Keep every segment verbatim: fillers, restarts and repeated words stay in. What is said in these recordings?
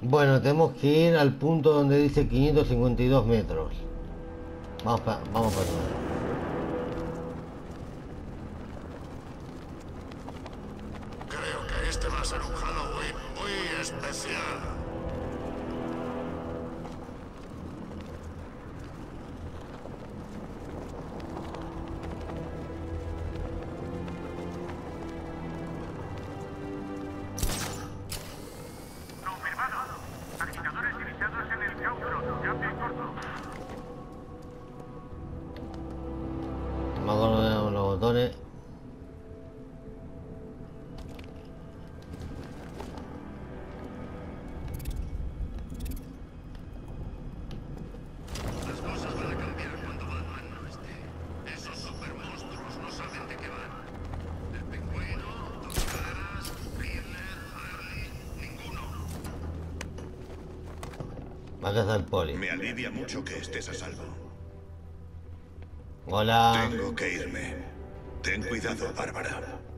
Bueno, tenemos que ir al punto donde dice quinientos cincuenta y dos metros. Vamos para vamos para allá. Creo que este va a ser un Halloween muy especial. Me acuerdo de los botones. Las cosas van a cambiar cuando Batman no esté. Esos supermonstruos no saben de qué van. El Pingüino, Dos Caras, Riddler, Harley, ninguno. Acá está el poli. Me alivia mucho que estés a salvo. Hola. Tengo que irme. Ten cuidado, Bárbara.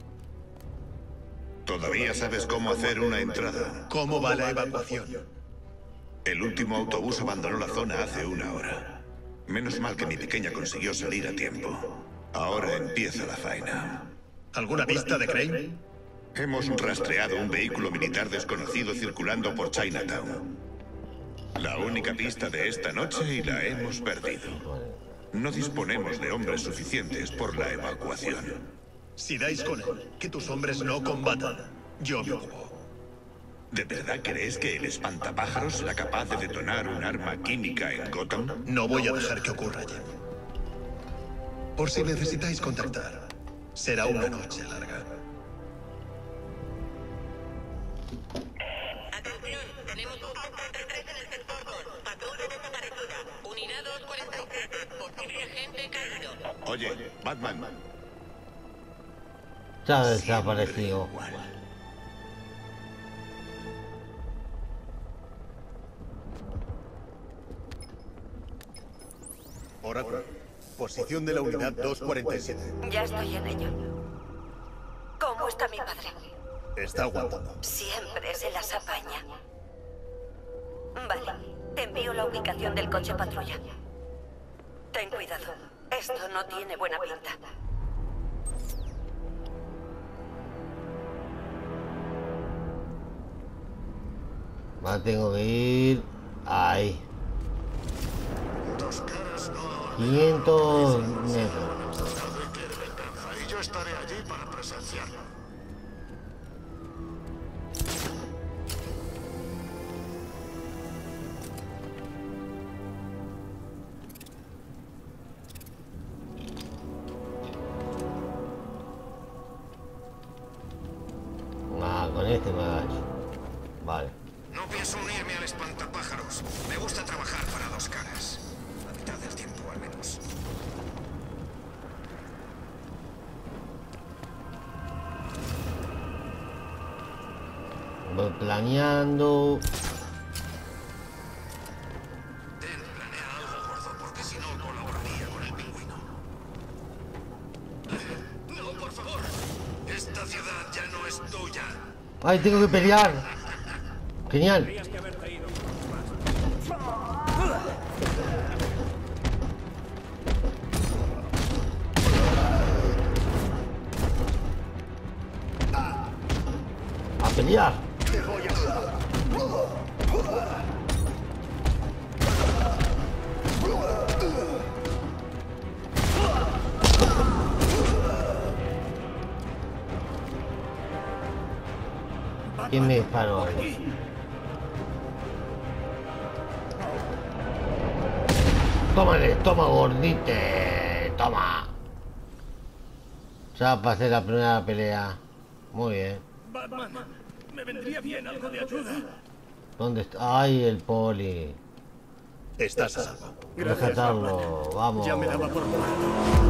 ¿Todavía sabes cómo hacer una entrada? ¿Cómo va la evacuación? El último autobús abandonó la zona hace una hora. Menos mal que mi pequeña consiguió salir a tiempo. Ahora empieza la faena. ¿Alguna pista de Crane? Hemos rastreado un vehículo militar desconocido circulando por Chinatown. La única pista de esta noche y la hemos perdido. No disponemos de hombres suficientes por la evacuación. Si dais con él, que tus hombres no combatan, yo me ocupo. ¿De verdad crees que el espantapájaros será capaz de detonar un arma química en Gotham? No voy a dejar que ocurra, Jim. Por si necesitáis contactar, será una noche larga. Atención, tenemos un cuarenta y tres en el sector dos. Patrulla desaparecida. Unidad doscientos cuarenta y siete. Posible agente caído. Oye, Batman. Ya ha desaparecido. Oracle, posición de la unidad doscientos cuarenta y siete. Ya estoy en ello. ¿Cómo está mi padre? Está aguantando. Siempre se las apaña. Vale, te envío la ubicación del coche patrulla. Ten cuidado. Esto no tiene buena pinta. Más tengo que ir ahí. Dos Caras no. quinientos metros. Alguien quiere venganza y yo estaré allí para presenciarlo. Ah, con este me agacho. Vale. No pienso unirme al espantapájaros. Me gusta trabajar para Dos Caras. La mitad del tiempo, al menos. Voy planeando. Ten, planea algo, gordo, porque si no colaboraría con el Pingüino. No, por favor. Esta ciudad ya no es tuya. ¡Ay, tengo que pelear! Genial. A pelear. ¿Quién me disparó ahí? Tómale, toma gordite, toma. Ya pasé la primera pelea. Muy bien. Batman, me vendría bien algo de ayuda. ¿Dónde está? Ay, el poli. Estás a salvo. Rescatarlo, vamos. Ya me daba por muerto.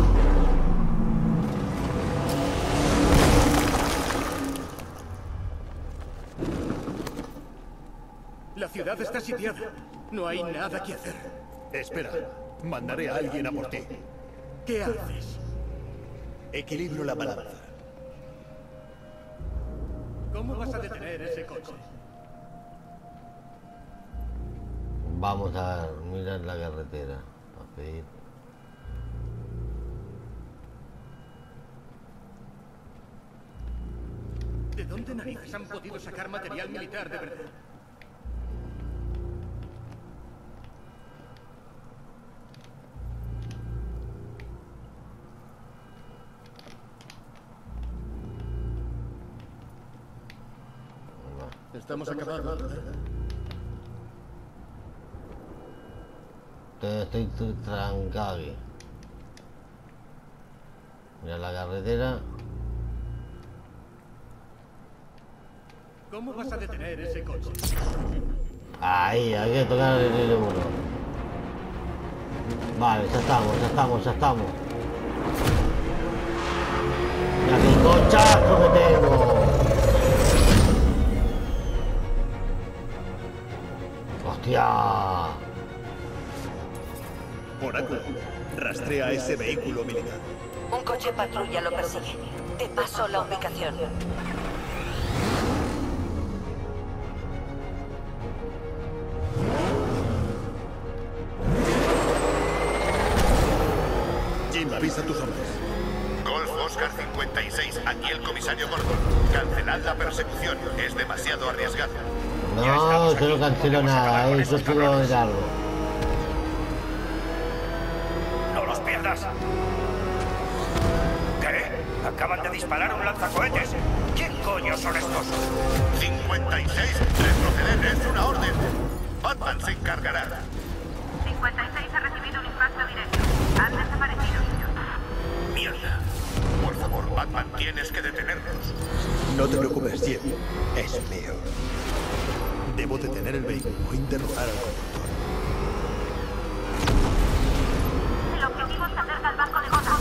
La ciudad está sitiada. No hay nada que hacer. Espera, mandaré a alguien a por ti. ¿Qué haces? Equilibro la balanza. ¿Cómo vas a detener ese coche? Vamos a ver, mirar la carretera. A pedir. ¿De dónde narices han podido sacar material militar de verdad? Estamos acabados. Estoy, estoy trancado aquí. Mira la carretera. ¿Cómo vas a detener ese coche? Ahí, hay que tocar el L uno. Vale, ya estamos, ya estamos, ya estamos. Mira qué cochazo que tengo. ¡Hostia! Oráculo, rastrea ese vehículo militar. Un coche patrulla lo persigue. Te paso la ubicación. Jim, avisa a tus hombres. Golf Oscar cincuenta y seis, aquí el comisario Gordon. Cancelad la persecución, es demasiado arriesgado. No, yo no cancelo nada, eh, yo sigo de largo. ¡No los pierdas! ¿Qué? Acaban de disparar un lanzacohetes. ¿Quién coño son estos? cincuenta y seis, retroceder, es una orden. Batman se encargará. cincuenta y seis ha recibido un impacto directo. Han desaparecido. Mierda. Por favor, Batman, tienes que detenerlos. No te preocupes, Jim. Es mío. Debo detener el vehículo o interrogar al conductor. El objetivo se acerca al banco de Gotham.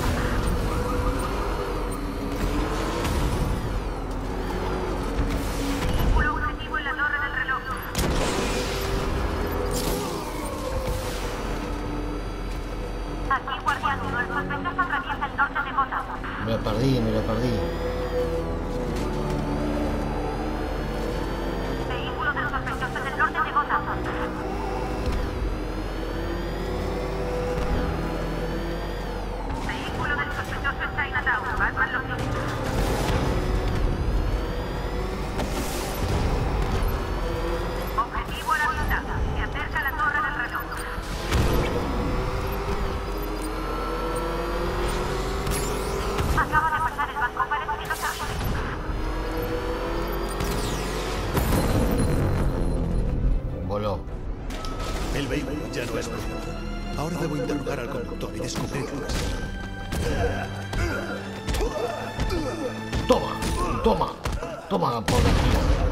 Vehículo objetivo en la torre del reloj. Aquí, guardián uno. El sospechoso atraviesa el norte de Gotham. Me lo perdí, me lo perdí. Vehículo del sospechoso en el norte de Gotham. Vehículo del sospechoso en Chinatown. Batman lo sigue. Objetivo a la vista. Se acerca a la torre del reloj. Acaba de pasar el banco. Parece que no se oye. Voló. El vehículo ya no es problema. Ahora debo interrogar al conductor y descubrir qué pasa. Toma, toma, toma por aquí.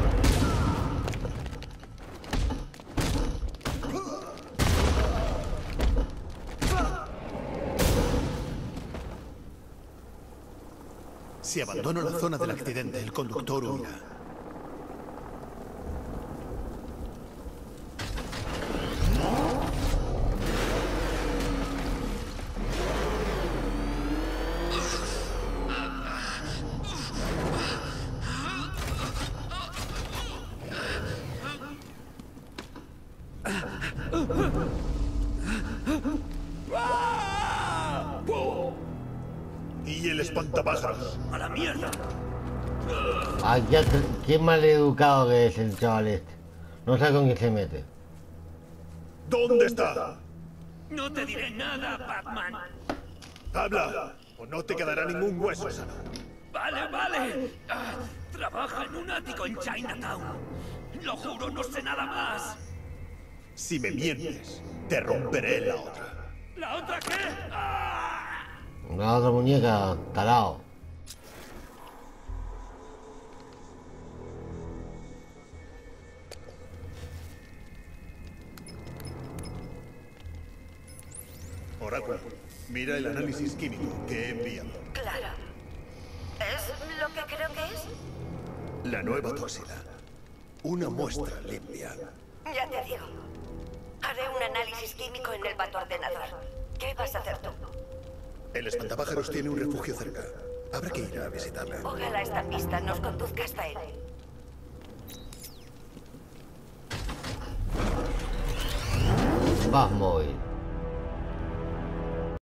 Si abandono la zona del accidente, el conductor huirá. Y el espantapájaros. ¡A la mierda! Ay, ya, qué mal educado que es el chaval este. No sabe con quién se mete. ¿Dónde está? No te diré nada, Batman. Habla, o no te quedará ningún hueso sano. Vale, vale. Ah, trabaja en un ático en Chinatown. Lo juro, no sé nada más. Si me mientes, te romperé la otra. ¿La otra qué? ¡Ah! La otra muñeca, tarao. Oráculo, mira el análisis químico que he enviado. Claro. ¿Es lo que creo que es? La nueva toxina. Una muestra limpia. Ya te digo. Haré un análisis químico en el batoordenador. ¿Qué vas a hacer tú? El espantapájaros tiene un refugio cerca. Habrá que ir a visitarle. Ojalá esta pista nos conduzca hasta él. Batmóvil.